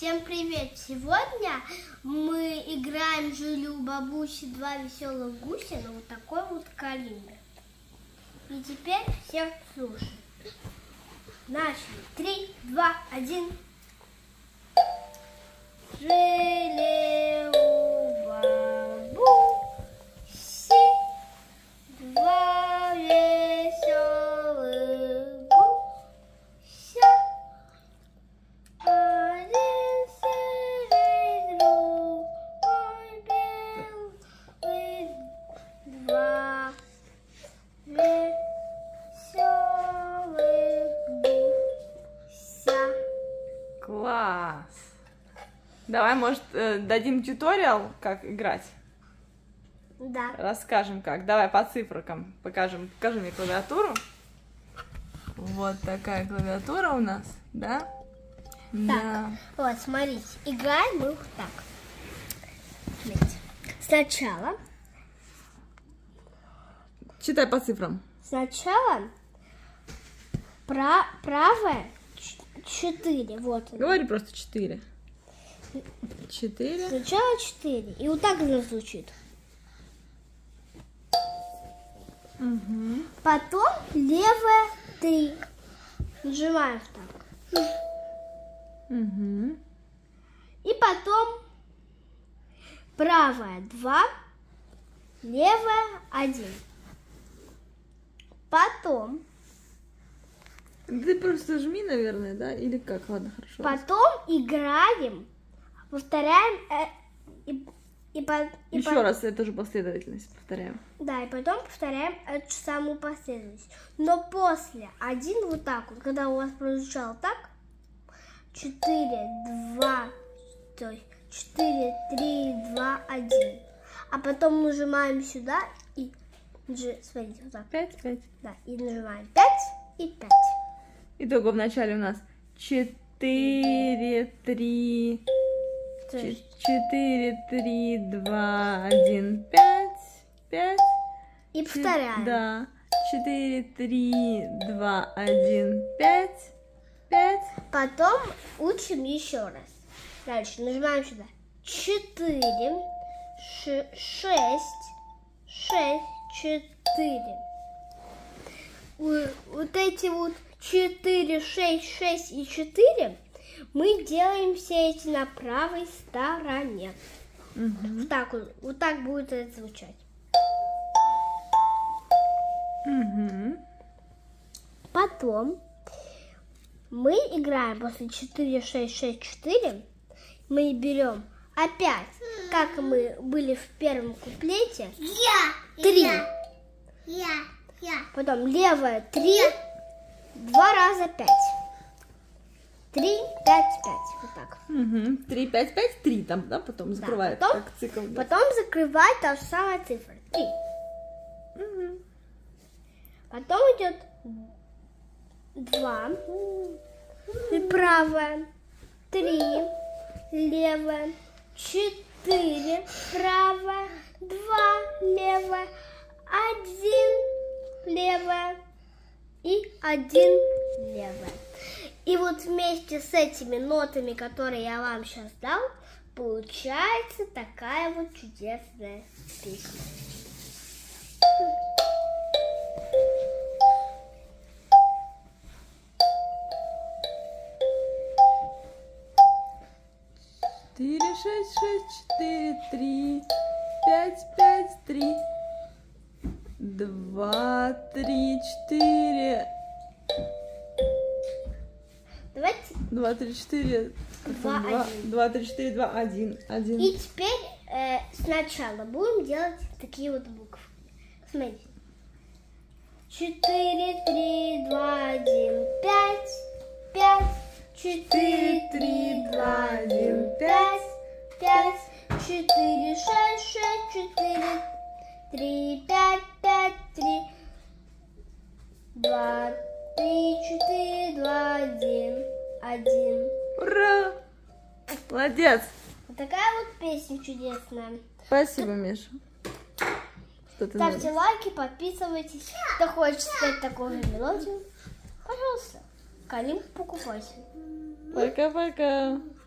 Всем привет! Сегодня мы играем «Жили у бабуси два веселых гуся» на вот такой вот калимбре. И теперь всех слушаем. Начали. 3, 2, 1. Жили у бабуси два веселых гуся. Один серый, другой белый, два веселых гуся. Класс! Давай, может, дадим туториал, как играть? Да. Расскажем как. Давай по цифрам покажем. Покажи мне клавиатуру. Вот такая клавиатура у нас, да? Так, Да. вот, смотрите, играем мы вот так. Смотрите. Сначала Читай по цифрам. правая 4, вот она. Говори просто 4. 4. Сначала 4, и вот так она звучит. Угу. Потом левая 3. Нажимаем так. Угу. И потом правая 2, левая 1. Потом Ты просто жми, наверное, да? Или как? Ладно, хорошо. Потом играем, повторяем Еще раз эту же последовательность повторяем. Да, и потом повторяем эту же самую последовательность. Но после 1 вот так вот, когда у вас прозвучало так, 4, 2, то есть 4, 3, 2, 1. А потом нажимаем сюда и, смотрите, вот так. 5, 5. Да, и нажимаем 5 и 5. Итого в начале у нас 4, 3, То есть 4, 3, 2, 1, 5, 5. и повторяем. Да. 4, 3, 2, 1, 5, 5. Потом учим еще раз. Дальше нажимаем сюда. 4, 6, 6, 4. Вот эти вот 4, 6, 6 и 4 мы делаем все эти на правой стороне. Угу. Вот так будет это звучать. Угу. Потом мы играем после 4, 6, 6, 4. Мы берем опять, как мы были в первом куплете, 3. Потом левая 3, 2 раза 5. 3, 5, 5. Вот так. Угу. 3, 5, 5, 3 там, да? Потом закрывает, потом- как цикл. Да? Потом закрывает та же самая цифра. 3. Угу. Потом идет 2. И правая. 3. Левая. 4. Правая. 2. Левая. 1. Левая. И 1 левая. И вот вместе с этими нотами, которые я вам сейчас дал, получается такая вот чудесная песня. Четыре, 6, 6, 4, 3, 5, 5, 3, 2, 3, 4, Давайте. 2, 3, 4, 2, 1. 2, 3, 4, 2, 1, 1. И теперь сначала будем делать такие вот буквы. Смотрите. 4, 3, 2, 1, 5, 5, 4, 3, 2, 1, 5, 5, 4, 6, 6, 4, 3, 5, 5, 3, 2, 3, 4, 2, 1, 1. Ура! Молодец! Вот такая вот песня чудесная. Спасибо, Миша. Что ты Ставьте знаешь? лайки, подписывайтесь. Кто хочет стать такой же мелодию, пожалуйста, Калимб покупайте. Пока-пока.